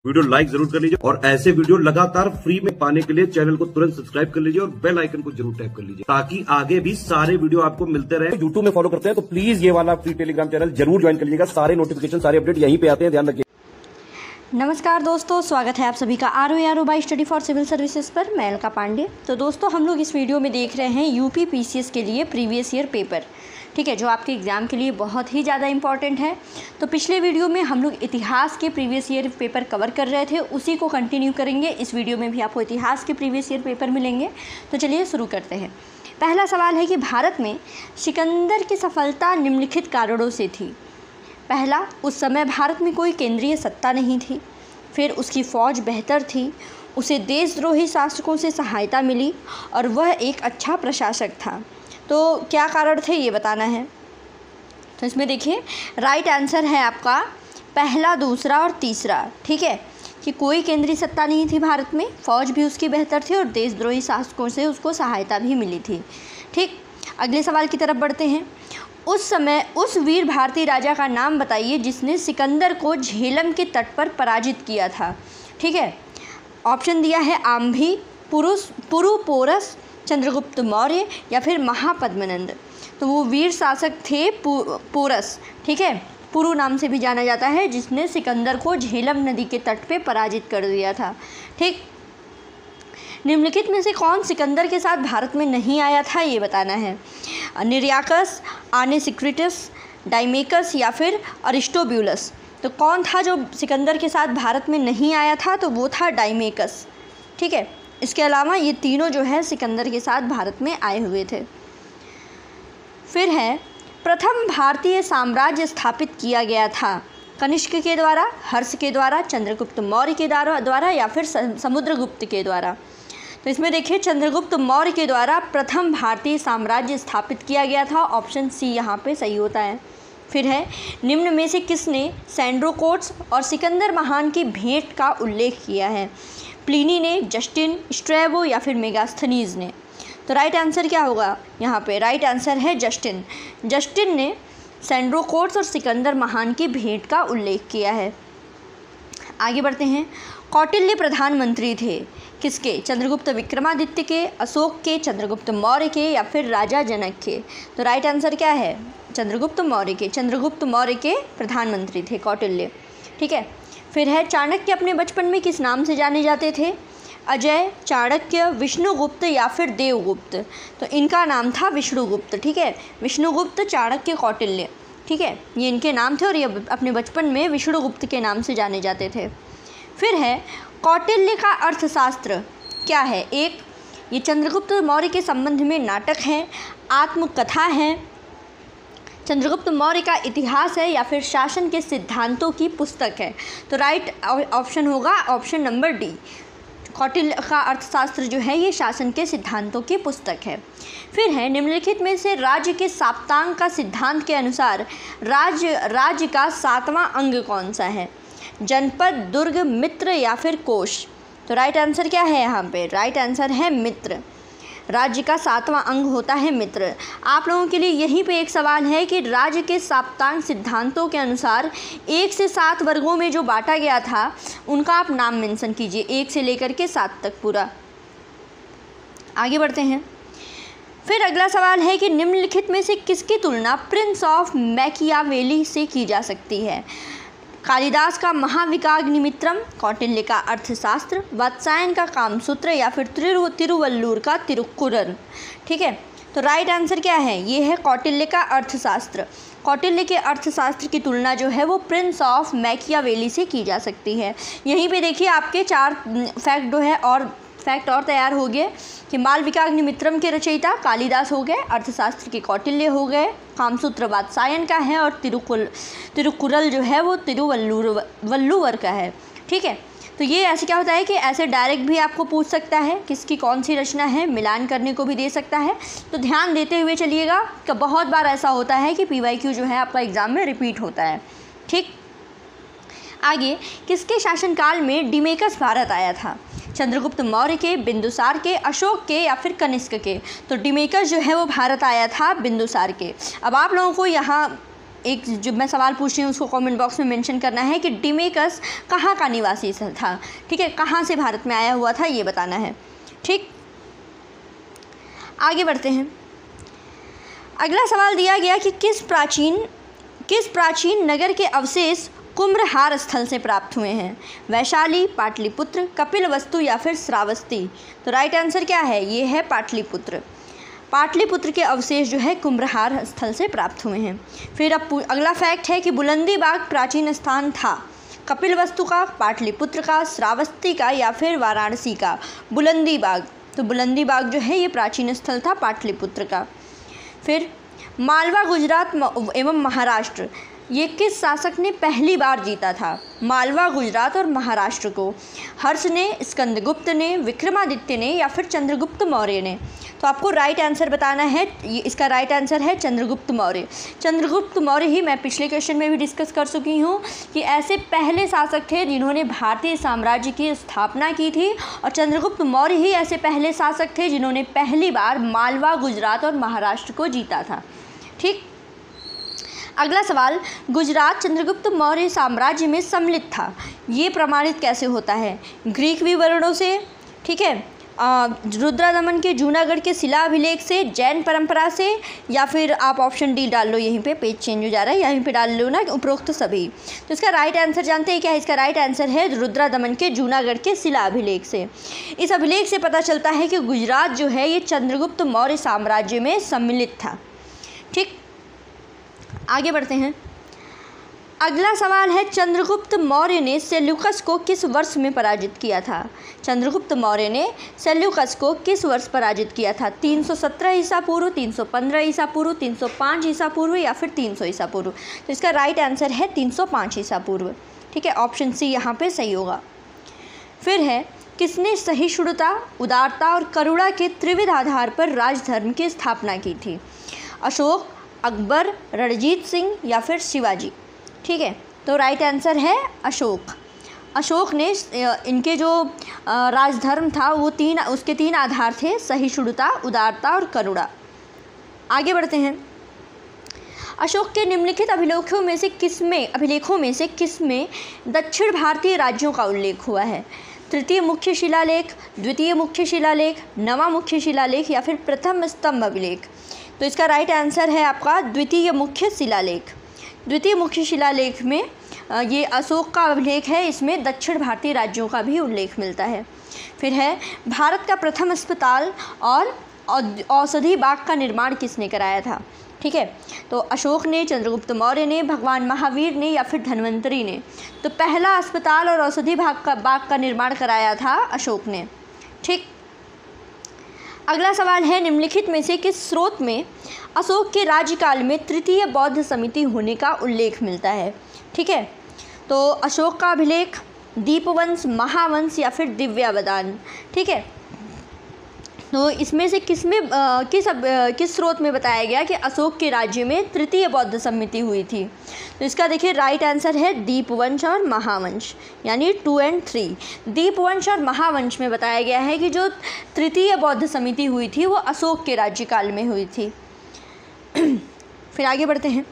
Video like जरूर कर लीजिए और ऐसे वीडियो लगातार फ्री में पाने के लिए चैनल को तुरंत सब्सक्राइब कर लीजिए और बेल आइकन को जरूर टैप कर लीजिए ताकि आगे भी सारे वीडियो आपको मिलते रहे। यूट्यूब में फॉलो करते हैं तो प्लीज ये वाला फ्री टेलीग्राम चैनल जरूर ज्वाइन कर लीजिएगा। सारे नोटिफिकेशन सारे अपडेट यहीं पे आते हैं, ध्यान रखिए। नमस्कार दोस्तों, स्वागत है आप सभी का आर बाई स्टडी फॉर सिविल सर्विसेज पर। मैं अलका पांडे। तो दोस्तों, हम लोग इस वीडियो में देख रहे हैं यूपी पीसीएस के लिए प्रीवियस ईयर पेपर, ठीक है, जो आपके एग्ज़ाम के लिए बहुत ही ज़्यादा इंपॉर्टेंट है। तो पिछले वीडियो में हम लोग इतिहास के प्रीवियस ईयर पेपर कवर कर रहे थे, उसी को कंटिन्यू करेंगे। इस वीडियो में भी आपको इतिहास के प्रीवियस ईयर पेपर मिलेंगे। तो चलिए शुरू करते हैं। पहला सवाल है कि भारत में सिकंदर की सफलता निम्नलिखित कारणों से थी। पहला, उस समय भारत में कोई केंद्रीय सत्ता नहीं थी। फिर उसकी फ़ौज बेहतर थी, उसे देशद्रोही शासकों से सहायता मिली और वह एक अच्छा प्रशासक था। तो क्या कारण थे ये बताना है। तो इसमें देखिए, राइट आंसर है आपका पहला, दूसरा और तीसरा, ठीक है, कि कोई केंद्रीय सत्ता नहीं थी भारत में, फ़ौज भी उसकी बेहतर थी और देशद्रोही शासकों से उसको सहायता भी मिली थी। ठीक, अगले सवाल की तरफ बढ़ते हैं। उस समय उस वीर भारतीय राजा का नाम बताइए जिसने सिकंदर को झेलम के तट पर पराजित किया था। ठीक है, ऑप्शन दिया है आम्भी, पुरुपोरस, चंद्रगुप्त मौर्य या फिर महापद्मनंद। तो वो वीर शासक थे पोरस, ठीक है, पुरु नाम से भी जाना जाता है, जिसने सिकंदर को झेलम नदी के तट पे पराजित कर दिया था। ठीक, निम्नलिखित में से कौन सिकंदर के साथ भारत में नहीं आया था ये बताना है। निर्याकस, आनेसिक्रिटस, डाइमेकस या फिर अरिस्टोब्यूलस। तो कौन था जो सिकंदर के साथ भारत में नहीं आया था? तो वो था डाइमेकस। ठीक है, इसके अलावा ये तीनों जो है सिकंदर के साथ भारत में आए हुए थे। फिर है, प्रथम भारतीय साम्राज्य स्थापित किया गया था कनिष्क के द्वारा, हर्ष के द्वारा, चंद्रगुप्त मौर्य के द्वारा या फिर समुद्रगुप्त के द्वारा। तो इसमें देखिए, चंद्रगुप्त मौर्य के द्वारा प्रथम भारतीय साम्राज्य स्थापित किया गया था। ऑप्शन सी यहाँ पे सही होता है। फिर है, निम्न में से किसने सैंड्रोकोट्स और सिकंदर महान की भेंट का उल्लेख किया है? प्लिनी ने, जस्टिन, स्ट्रैबो या फिर मेगास्थनीज ने। तो राइट आंसर क्या होगा यहाँ पे? राइट आंसर है जस्टिन। जस्टिन ने सैंड्रोकोट्स और सिकंदर महान की भेंट का उल्लेख किया है। आगे बढ़ते हैं। कौटिल्य प्रधानमंत्री थे किसके? चंद्रगुप्त विक्रमादित्य के, अशोक के, चंद्रगुप्त मौर्य के या फिर राजा जनक के। तो राइट आंसर क्या है? चंद्रगुप्त मौर्य के। चंद्रगुप्त मौर्य के प्रधानमंत्री थे कौटिल्य। ठीक है, फिर है, चाणक्य अपने बचपन में किस नाम से जाने जाते थे? अजय, चाणक्य, विष्णुगुप्त या फिर देवगुप्त। तो इनका नाम था विष्णुगुप्त। ठीक है, विष्णुगुप्त, चाणक्य, कौटिल्य, ठीक है, ये इनके नाम थे और ये अपने बचपन में विष्णुगुप्त के नाम से जाने जाते थे। फिर है, कौटिल्य का अर्थशास्त्र क्या है? एक, ये चंद्रगुप्त मौर्य के संबंध में नाटक है, आत्मकथा है, चंद्रगुप्त मौर्य का इतिहास है या फिर शासन के सिद्धांतों की पुस्तक है। तो राइट ऑप्शन होगा ऑप्शन नंबर डी। कौटिल्य का अर्थशास्त्र जो है ये शासन के सिद्धांतों की पुस्तक है। फिर है, निम्नलिखित में से राज्य के साप्तांग का सिद्धांत के अनुसार राज्य का 7वां अंग कौन सा है? जनपद, दुर्ग, मित्र या फिर कोश। तो राइट आंसर क्या है यहाँ पे? राइट आंसर है मित्र। राज्य का 7वां अंग होता है मित्र। आप लोगों के लिए यहीं पे एक सवाल है कि राज्य के साप्तांग सिद्धांतों के अनुसार 1 से 7 वर्गों में जो बांटा गया था उनका आप नाम मेंशन कीजिए, 1 से लेकर के 7 तक पूरा। आगे बढ़ते हैं। फिर अगला सवाल है कि निम्नलिखित में से किसकी तुलना प्रिंस ऑफ मैकियावेली से की जा सकती है? कालिदास का महाविकाग्निमित्रम, कौटिल्य का अर्थशास्त्र, वात्स्यायन का कामसूत्र या फिर तिरुवल्लुर का तिरुक्कुरल। ठीक है, तो राइट आंसर क्या है? ये है कौटिल्य का अर्थशास्त्र। कौटिल्य के अर्थशास्त्र की तुलना जो है वो प्रिंस ऑफ मैकियावेली से की जा सकती है। यहीं पे देखिए आपके 4 फैक्ट जो है और फैक्ट और तैयार हो गए कि मालविकाग्निमित्रम के रचयिता कालिदास हो गए, अर्थशास्त्र के कौटिल्य हो गए, कामसूत्र वात्स्यायन का है और तिरुक्कुरल जो है वो तिरुवल्लुवर का है। ठीक है, तो ये ऐसे क्या होता है कि ऐसे डायरेक्ट भी आपको पूछ सकता है किसकी कौन सी रचना है, मिलान करने को भी दे सकता है। तो ध्यान देते हुए चलिएगा कि बहुत बार ऐसा होता है कि PYQ जो है आपका एग्ज़ाम में रिपीट होता है। ठीक, आगे, किसके शासनकाल में डिमेकस भारत आया था? चंद्रगुप्त मौर्य के, बिंदुसार के, अशोक के या फिर कनिष्क के। तो डिमेकस जो है वो भारत आया था बिंदुसार के। अब आप लोगों को यहाँ एक जो मैं सवाल पूछ रही हूँ उसको कमेंट बॉक्स में मेंशन करना है कि डिमेकस कहाँ का निवासी था, ठीक है, कहाँ से भारत में आया हुआ था ये बताना है। ठीक, आगे बढ़ते हैं। अगला सवाल दिया गया कि किस प्राचीन नगर के अवशेष कुम्भहार स्थल से प्राप्त हुए हैं? वैशाली, पाटलिपुत्र, कपिलवस्तु या फिर श्रावस्ती? तो राइट आंसर क्या है? ये है पाटलिपुत्र। पाटलिपुत्र के अवशेष जो है कुम्भहार स्थल से प्राप्त हुए हैं। फिर अब अगला फैक्ट है कि बुलंदी बाग प्राचीन स्थान था कपिलवस्तु का, पाटलिपुत्र का, श्रावस्ती का या फिर वाराणसी का? बुलंदी बाग। तो बुलंदी बाग जो है ये प्राचीन स्थल था पाटलिपुत्र का। फिर मालवा, गुजरात एवं महाराष्ट्र, ये किस शासक ने पहली बार जीता था? मालवा, गुजरात और महाराष्ट्र को हर्ष ने, स्कंदगुप्त ने, विक्रमादित्य ने या फिर चंद्रगुप्त मौर्य ने? तो आपको राइट आंसर बताना है। इसका राइट आंसर है चंद्रगुप्त मौर्य। चंद्रगुप्त मौर्य ही मैं पिछले क्वेश्चन में भी डिस्कस कर चुकी हूँ कि ऐसे पहले शासक थे जिन्होंने भारतीय साम्राज्य की स्थापना की थी, और चंद्रगुप्त मौर्य ही ऐसे पहले शासक थे जिन्होंने पहली बार मालवा, गुजरात और महाराष्ट्र को जीता था। ठीक, अगला सवाल, गुजरात चंद्रगुप्त मौर्य साम्राज्य में सम्मिलित था, ये प्रमाणित कैसे होता है? ग्रीक विवरणों से, ठीक है, रुद्रदमन के जूनागढ़ के शिलाभिलेख से, जैन परंपरा से, या फिर आप ऑप्शन डी डाल लो। यहीं पे पेज चेंज हो जा रहा है, यहीं पे डाल लो ना उपरोक्त सभी। तो इसका राइट आंसर जानते हैं क्या है? इसका राइट आंसर है रुद्रदमन के जूनागढ़ के शिलाभिलेख से। इस अभिलेख से पता चलता है कि गुजरात जो है ये चंद्रगुप्त मौर्य साम्राज्य में सम्मिलित था। ठीक, आगे बढ़ते हैं। अगला सवाल है, चंद्रगुप्त मौर्य ने सेल्यूकस को किस वर्ष में पराजित किया था? चंद्रगुप्त मौर्य ने सेल्यूकस को किस वर्ष पराजित किया था? 317 ईसा पूर्व, 315 ईसा पूर्व, 305 ईसा पूर्व या फिर 300 ईसा पूर्व? तो इसका राइट आंसर है 305 ईसा पूर्व। ठीक है, ऑप्शन सी यहाँ पे सही होगा। फिर है, किसने सहिष्णुता, उदारता और करुणा के त्रिविध आधार पर राजधर्म की स्थापना की थी? अशोक, अकबर, रणजीत सिंह या फिर शिवाजी? ठीक है, तो राइट आंसर है अशोक। अशोक ने इनके जो राजधर्म था वो उसके तीन आधार थे, सहिष्णुता, उदारता और करुणा। आगे बढ़ते हैं। अशोक के निम्नलिखित अभिलेखों में से किसमें दक्षिण भारतीय राज्यों का उल्लेख हुआ है? तृतीय मुख्य शिलालेख, द्वितीय मुख्य शिलालेख, नवा मुख्य शिलालेख या फिर प्रथम स्तंभ अभिलेख? तो इसका राइट आंसर है आपका द्वितीय मुख्य शिलालेख। द्वितीय मुख्य शिलालेख में ये अशोक का अभिलेख है, इसमें दक्षिण भारतीय राज्यों का भी उल्लेख मिलता है। फिर है, भारत का प्रथम अस्पताल और औषधि बाग का निर्माण किसने कराया था? ठीक है, तो अशोक ने, चंद्रगुप्त मौर्य ने, भगवान महावीर ने या फिर धन्वंतरी ने? तो पहला अस्पताल और औषधि बाग का निर्माण कराया था अशोक ने। ठीक, अगला सवाल है, निम्नलिखित में से किस स्रोत में अशोक के राज्यकाल में तृतीय बौद्ध समिति होने का उल्लेख मिलता है? ठीक है, तो अशोक का अभिलेख, दीपवंश, महावंश या फिर दिव्यावदान? ठीक है, तो इसमें से किस स्रोत में बताया गया कि अशोक के राज्य में तृतीय बौद्ध समिति हुई थी? तो इसका देखिए राइट आंसर है दीपवंश और महावंश, यानी 2 और 3। दीपवंश और महावंश में बताया गया है कि जो तृतीय बौद्ध समिति हुई थी वो अशोक के राज्यकाल में हुई थी। फिर आगे बढ़ते हैं।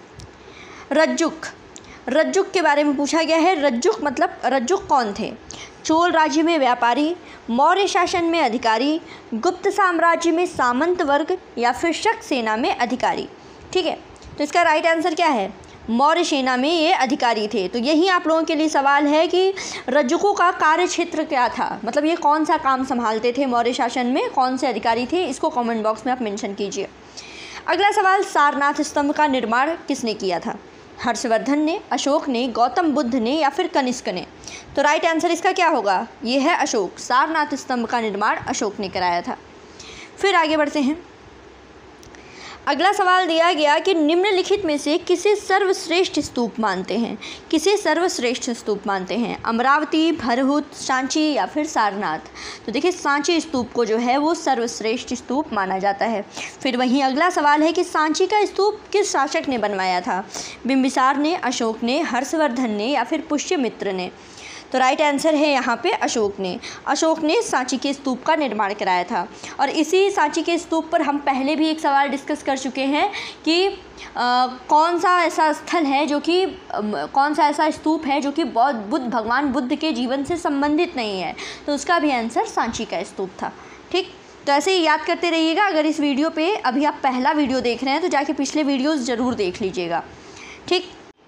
रज्जुक के बारे में पूछा गया है। रज्जुक कौन थे? चोल राज्य में व्यापारी, मौर्य शासन में अधिकारी, गुप्त साम्राज्य में सामंत वर्ग या फिर शक सेना में अधिकारी? ठीक है, तो इसका राइट आंसर क्या है? मौर्य सेना में ये अधिकारी थे। तो यही आप लोगों के लिए सवाल है कि रज्जुकों का कार्य क्षेत्र क्या था, मतलब ये कौन सा काम संभालते थे मौर्य शासन में, कौन से अधिकारी थे, इसको कमेंट बॉक्स में आप मेंशन कीजिए। अगला सवाल, सारनाथ स्तंभ का निर्माण किसने किया था? हर्षवर्धन ने, अशोक ने, गौतम बुद्ध ने या फिर कनिष्क ने? तो राइट आंसर इसका क्या होगा? ये है अशोक। सारनाथ स्तंभ का निर्माण अशोक ने कराया था। फिर आगे बढ़ते हैं। अगला सवाल दिया गया कि निम्नलिखित में से किसे सर्वश्रेष्ठ स्तूप मानते हैं? किसे सर्वश्रेष्ठ स्तूप मानते हैं? अमरावती, भरहुत, सांची या फिर सारनाथ? तो देखिए सांची स्तूप को जो है वो सर्वश्रेष्ठ स्तूप माना जाता है। फिर वहीं अगला सवाल है कि सांची का स्तूप किस शासक ने बनवाया था? बिंबिसार ने, अशोक ने, हर्षवर्धन ने या फिर पुष्यमित्र ने? तो राइट आंसर है यहाँ पे अशोक ने सांची के स्तूप का निर्माण कराया था। और इसी सांची के स्तूप पर हम पहले भी एक सवाल डिस्कस कर चुके हैं कि कौन सा ऐसा स्थल है जो कि कौन सा ऐसा स्तूप है जो कि भगवान बुद्ध के जीवन से संबंधित नहीं है, तो उसका भी आंसर सांची का स्तूप था। ठीक, तो ऐसे ही याद करते रहिएगा। अगर इस वीडियो पे अभी आप पहला वीडियो देख रहे हैं तो जाके पिछले वीडियोस ज़रूर देख लीजिएगा। ठीक,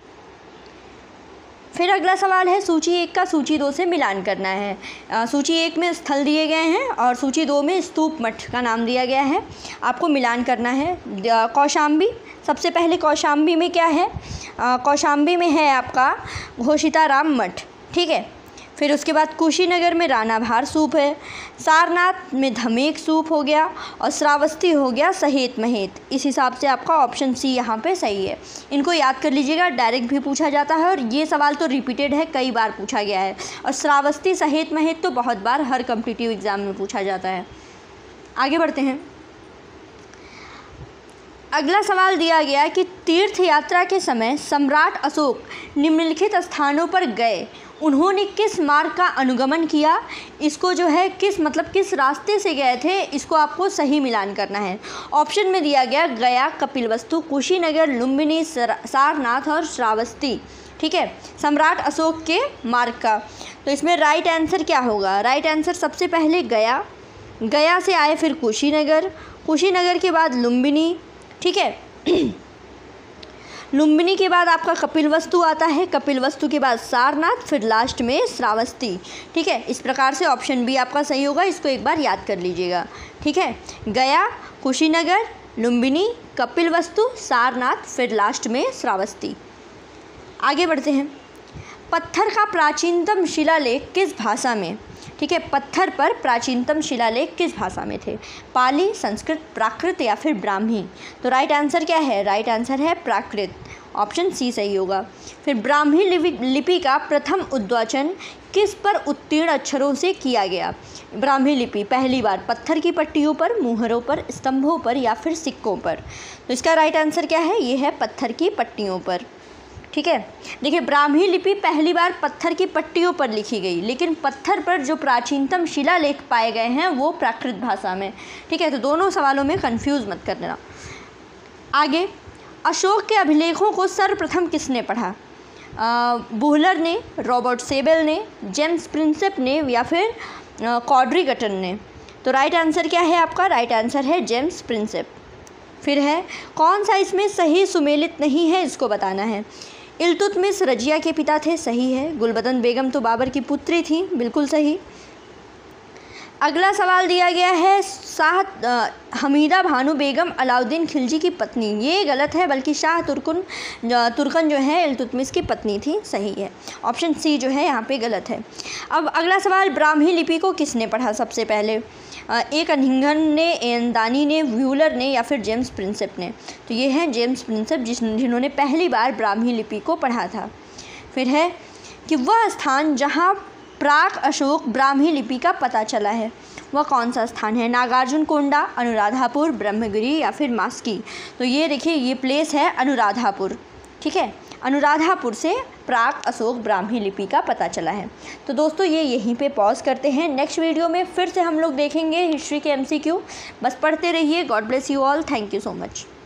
फिर अगला सवाल है सूची 1 का सूची 2 से मिलान करना है। सूची 1 में स्थल दिए गए हैं और सूची 2 में स्तूप मठ का नाम दिया गया है, आपको मिलान करना है। कौशाम्बी, सबसे पहले कौशाम्बी में क्या है? कौशाम्बी में है आपका घोषिताराम मठ। ठीक है, फिर उसके बाद कुशीनगर में रानाभार स्तूप है, सारनाथ में धमेक स्तूप हो गया और श्रावस्ती हो गया सहेत महेत। इस हिसाब से आपका ऑप्शन सी यहाँ पे सही है। इनको याद कर लीजिएगा, डायरेक्ट भी पूछा जाता है और ये सवाल तो रिपीटेड है, कई बार पूछा गया है। और श्रावस्ती सहेत महेत तो बहुत बार हर कॉम्पिटिटिव एग्ज़ाम में पूछा जाता है। आगे बढ़ते हैं। अगला सवाल दिया गया कि तीर्थ यात्रा के समय सम्राट अशोक निम्नलिखित स्थानों पर गए, उन्होंने किस मार्ग का अनुगमन किया? इसको जो है किस रास्ते से गए थे, इसको आपको सही मिलान करना है। ऑप्शन में दिया गया गया, कपिलवस्तु, कुशीनगर, लुम्बिनी, सारनाथ और श्रावस्ती। ठीक है, सम्राट अशोक के मार्ग का। तो इसमें राइट आंसर क्या होगा? राइट आंसर सबसे पहले गया से आए, फिर कुशीनगर के बाद लुम्बिनी। ठीक है, लुम्बिनी के बाद आपका कपिलवस्तु आता है, कपिलवस्तु के बाद सारनाथ, फिर लास्ट में श्रावस्ती। ठीक है, इस प्रकार से ऑप्शन बी आपका सही होगा, इसको एक बार याद कर लीजिएगा। ठीक है, गया, कुशीनगर, लुम्बिनी, कपिलवस्तु, सारनाथ, फिर लास्ट में श्रावस्ती। आगे बढ़ते हैं। पत्थर का प्राचीनतम शिलालेख किस भाषा में? ठीक है, पत्थर पर प्राचीनतम शिलालेख किस भाषा में थे? पाली, संस्कृत, प्राकृत या फिर ब्राह्मी? तो राइट आंसर क्या है? राइट आंसर है प्राकृत, ऑप्शन सी सही होगा। फिर ब्राह्मी लिपि का प्रथम उद्वाचन किस पर उत्तीर्ण अक्षरों से किया गया? ब्राह्मी लिपि पहली बार पत्थर की पट्टियों पर, मुहरों पर, स्तंभों पर या फिर सिक्कों पर? तो इसका राइट आंसर क्या है? ये है पत्थर की पट्टियों पर। ठीक है, देखिए ब्राह्मी लिपि पहली बार पत्थर की पट्टियों पर लिखी गई, लेकिन पत्थर पर जो प्राचीनतम शिलालेख पाए गए हैं वो प्राकृत भाषा में। ठीक है, तो दोनों सवालों में कंफ्यूज मत कर देना। आगे, अशोक के अभिलेखों को सर्वप्रथम किसने पढ़ा? बुहलर ने, रॉबर्ट सेबल ने, जेम्स प्रिंसेप ने या फिर कॉड्री गटन ने? तो राइट आंसर क्या है आपका? राइट आंसर है जेम्स प्रिंसेप। फिर है कौन सा इसमें सही सुमेलित नहीं है, इसको बताना है। इल्तुतमिश रजिया के पिता थे, सही है। गुलबदन बेगम तो बाबर की पुत्री थी, बिल्कुल सही। अगला सवाल दिया गया है शाह हमीदा भानु बेगम अलाउद्दीन खिलजी की पत्नी, ये गलत है, बल्कि शाह तुर्कन जो है इल्तुतमिश की पत्नी थी, सही है। ऑप्शन सी जो है यहाँ पे गलत है। अब अगला सवाल, ब्राह्मी लिपि को किसने पढ़ा सबसे पहले? ए कनिंघम ने, एंदानी ने, व्यूलर ने या फिर जेम्स प्रिंसेप ने? तो ये है जेम्स प्रिंसेप जिन्होंने पहली बार ब्राह्मी लिपि को पढ़ा था। फिर है कि वह स्थान जहाँ प्राक अशोक ब्राह्मी लिपि का पता चला है, वह कौन सा स्थान है? नागार्जुन कोंडा, अनुराधापुर, ब्रह्मगिरी या फिर मास्की? तो ये देखिए, ये प्लेस है अनुराधापुर। ठीक है, अनुराधापुर से प्राक अशोक ब्राह्मी लिपि का पता चला है। तो दोस्तों ये यहीं पे पॉज करते हैं, नेक्स्ट वीडियो में फिर से हम लोग देखेंगे हिस्ट्री के MCQ। बस पढ़ते रहिए। God bless you all, thank you so much.